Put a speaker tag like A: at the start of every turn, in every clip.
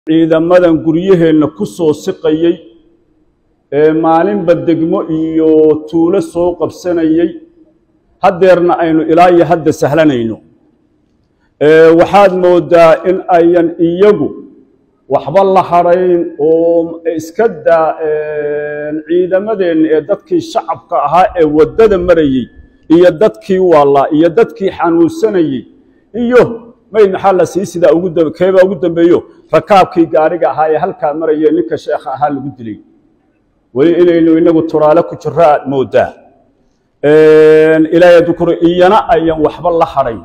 A: ciidamadan guryaheena ku soo siqayay maalinba degmo iyo tuulo soo qabsanayay hadeerna aynu ilaahay hadda sahlanayno waxaad moodaa in ayan iyagu waxba la harayn oo iska daa ciidamadeena ee dadkii shacabka ahaa ee wadada marayay iyo dadkii wala iyo dadkii xanuunsanayay iyo mayn xalla sida ugu dambeeyo rakaabkii gaariga ahaa ee halka marayay ninka sheekha ahaa lagu dilay wali inaynu inagu turaale ku jiraa moodaa ilaahay dukuro iyana ayan waxba la harayn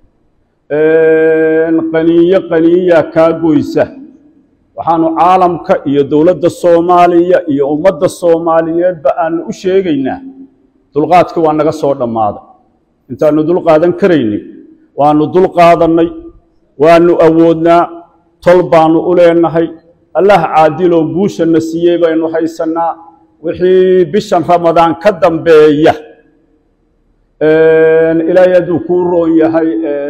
A: qaniya ka goysa waxaanu caalamka iyo dawladda Soomaaliya iyo ummadda Soomaaliyeed ba aan u sheegaynaa dulqaadka waa naga soo dhamaaday intaanu dulqaadan karaynay waanu dulqaadanay waanu awoodnaa tol baanu u leenahay allah caadilo guusha nasiyay baynu haysanaa wixii bishan Ramadaan ka dambeeya ilaahay adu ku rooyahay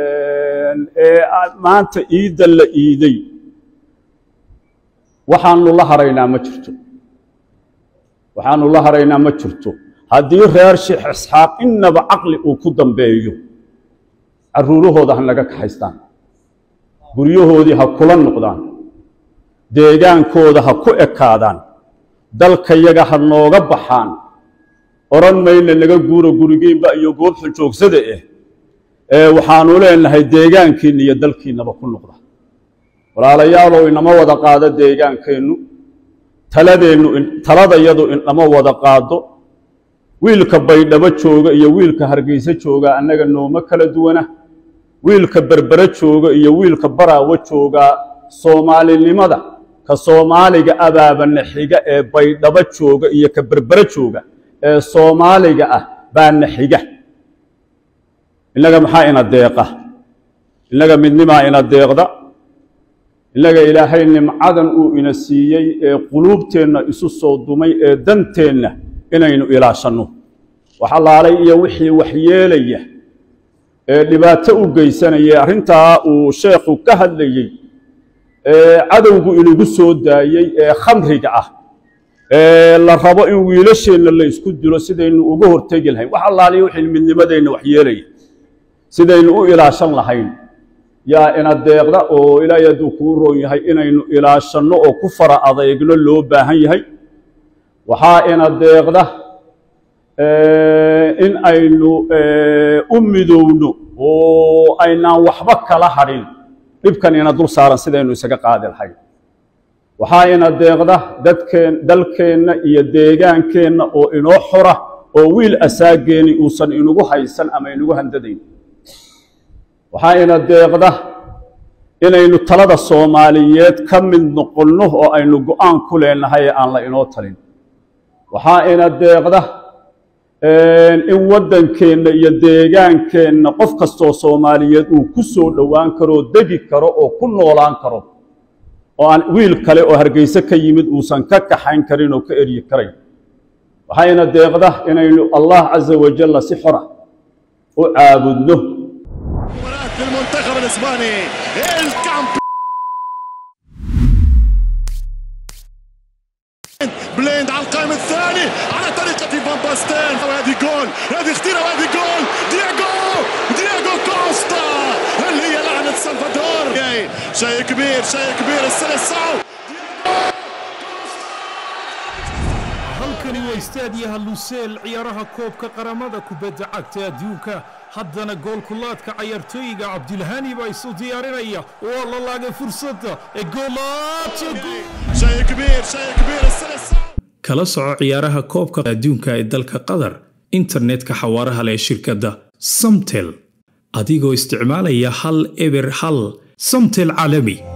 A: maanta iida la iiday waxaanu la haraynaa ma jirto haddii reer Sheekh Isxaaq inaba aqli uu ku dambeeyo caruurahooda hanaga ka haystaan guryahoodii ha kula noqdaan deegaankooda ha ku ekaadaan dalka yaga ha nooga baxaan oran mayna naga guuro gurigeynba iyo goobta joogsada waxaanu leenahay deegaankiina iyo dalkiinaba ku noqda walaalayaal inama wada qaado deegaankeenu taladayadu inama wada qaado wiilka Baydhabo jooga iyo wiilka Hargeysa jooga annaga nooma kala duwana wiilka Berbera jooga iyo wiilka Baraawo jooga Soomaalinimada ka Soomaaliga abaabana xiga ee Baydhabo jooga iyo ka Berbera jooga ee Soomaaliga ah baana xiga inaga maxaa ina deeqa inaga midnima ina deeqda ilaga ilaahay nimcadan uu ina siiyay ee quluubteena isu soo dumay ee danteena inaynu ilaashano waxa laalay iyo wixii waxyeelaya ee dhibaato u geysanaya arinta uu sheekhu ka hadlayay cadawgu inagu soo daayay ee khamriga ah la rabo in wiilasheena la isku dilo sidaynu uga hortagi lahayn waxa laalay wixii midnimadeena waxyeelaya sidaynu u ilaashan lahayn yaa ina deeqda oo ilaahay adu ku roon yahay inaynu ilaashano oo ku fara adeegno loo baahan yahay waxa ina deeqda in aynu u midowno oo aynaan waxba kala harin dibkan ina dul saaran sidaynu isaga qaadi lahayn waxa ina deeqda dalkeena iyo deegaankeena oo inoo xora oo wiil asaageeni uusan inugu haysan ama inugu handadayn waxa ina deeqda inaynu talada Soomaaliyeed ka mid noqonno oo aynu go'aan ku leenahay aan la inoo talin waxa ina deeqda in wadankeena iyo deegaankeena qof kasto Soomaaliyeed uu ku soo dhawaan karo degi karo oo ku noolaan karo oo aan wiil kale oo Hargeysa ka yimid uusan ka kaxayn karin oo ka eriyi karay waxa ina deeqda inaynu Allah Azza wa Jalla si xora oo caabudno
B: المنتخب الاسباني بليند على القائم الثاني على طريقة فان باستين وهذه جول هذه اختيرة وهذه جول دياغو كوستا اللي هي لعنة سلفادور شيء كبير السنة الصعب
C: halkani waa istaadiyaha Lusail ciyaaraha koobka qaramada kubadda cagta adduunka haddana goolkulaadka ciyaartooyga Cabdilhani baa isu diyaarinaya oo la laagay fursadda ee goolaadka
B: شيء كبير السنة
C: kala soco ciyaaraha koobka adduunka ee dalka Qatar internetka xawaaraha leh shirkadda Samtel adigoo isticmaalaya hal eber hal Samtel caalami